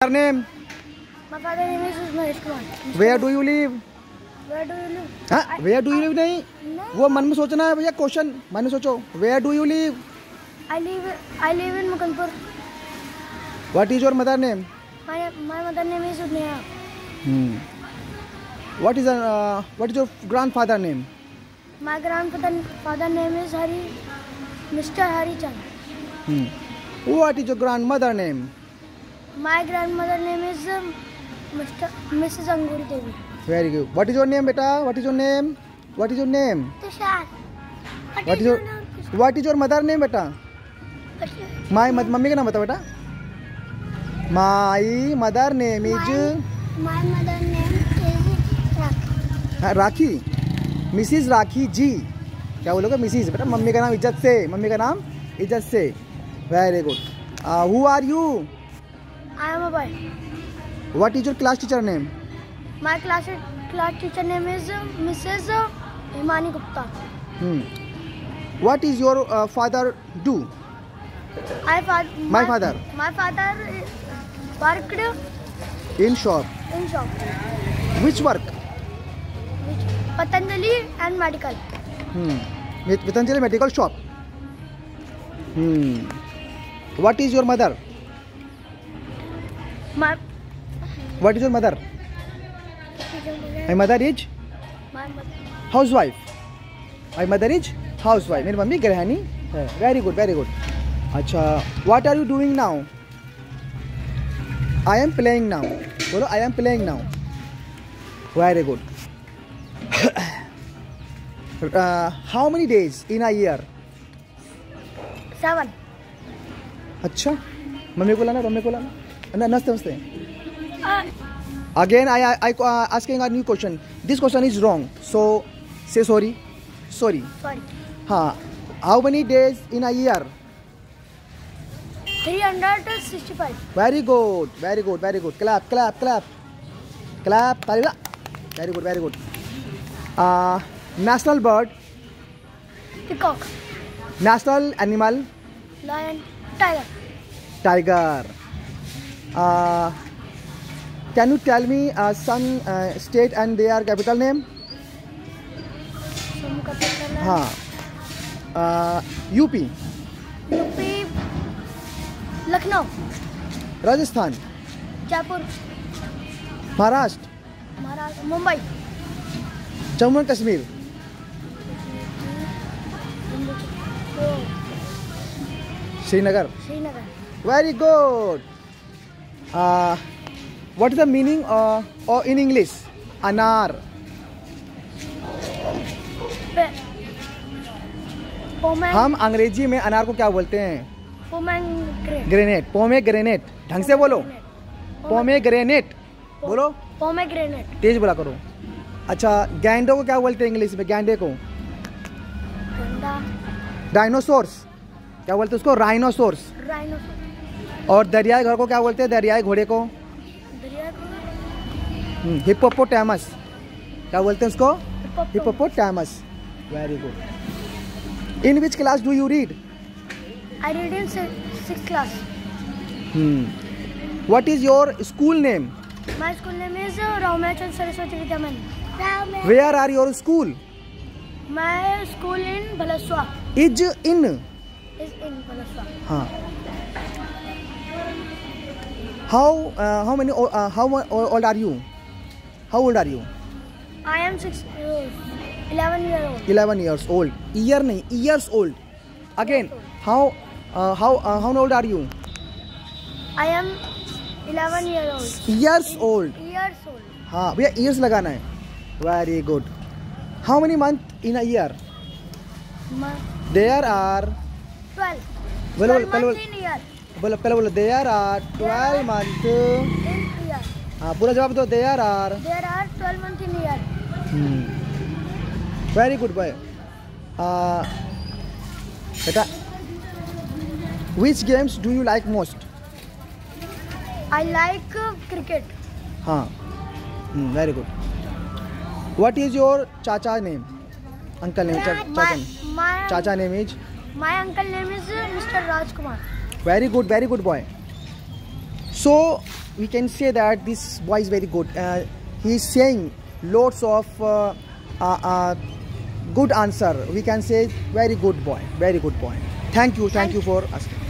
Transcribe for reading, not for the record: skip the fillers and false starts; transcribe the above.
name? My father name is Mahesh Kumar. Where do you live? Where do you live? हाँ, where do you live नहीं, वो मन में सोचना है भैया, क्वेश्चन मन में सोचो. Where do you live? I live in Mukanpur. What is your mother name? My mother name is Udneha. What is your grandfather name? My grandfather name is Mr. Hari Chand. What is your grandmother name? My grandmother name is Mrs. Anguri Devi. Very good. What is your name, beta? What is your name? What is your name? Tushar. What is your mother name, beta? Mummy का नाम बता बेटा. My mother name is. My mother name is Rakhi. Rakhi. Mrs राखी जी. क्या बोलोगे? Mrs. बेटा mummy का नाम इज्जत से. मम्मी का नाम इज्जत से. Very good. Who are you? I am a boy. What is your class teacher name? My class teacher name is Mrs. Himani Gupta. What is your father do? My father worked in shop. Which work? Patanjali and medical. Patanjali medical shop. What is your mother? What is your mother? My mother is housewife. My mother is housewife. मेरी mummy गृहिणी है. Very good, very good. अच्छा, what are you doing now? I am playing now. बोलो, I am playing now. Very good. How many days in a year? 7. अच्छा, mummy को लाना. नमस्ते. Again, I asking a new question. This question is wrong. So, say sorry. Sorry. हाँ. How many days in a year? 365. Very good. Clap. Very good. National bird. Peacock. National animal. Lion. Tiger. Can you tell me some state and their capital name? हाँ. UP. Lucknow. Rajasthan. Jaipur. Maharashtra. Mumbai. Jammu and Kashmir. Srinagar. Very good. What is the meaning of in English? Anar. हम अंग्रेजी में अनार को क्या बोलते हैं? Pomegranate. ढंग से बोलो. पोमेग्रेनेट. बोलो. तेज बोला करो. अच्छा, गैंडे को क्या बोलते हैं इंग्लिश में? गैंडे को डायनासोर्स. क्या बोलते हैं उसको? राइनोसोर्स. और दरियाई घर को क्या बोलते हैं? दरियाई घोड़े को हिप्पोपोटामस. क्या बोलते हैं उसको? Hippopotamus. Very good. In which class do you read? I read in 6th class. What is your school name? My school name is Raumachan Saraswati Vidya Mandir. Where are your school? My school in Balaswa. Is in Balaswa. हाँ. How many? How old are you? How old are you? I am 11 years old. 11 years old. Year नहीं, years old. Again, how old are you? I am 11 years old. Years old. हाँ भैया, years लगाना है. Very good. How many months in a year? There are 12. बोलो. बोलो. There are 12 months in year. हाँ, पूरा जवाब दो. There are 12 months in year. Very good boy. Beta, which games do you like most? I like cricket. हाँ. Very good. What is your chacha name? Uncle name. Chacha name is? My uncle name is Mr. Rajkumar. Very good boy. So we can say that this boy is very good. He is saying lots of good answer. We can say very good boy, very good boy. Thank you for asking.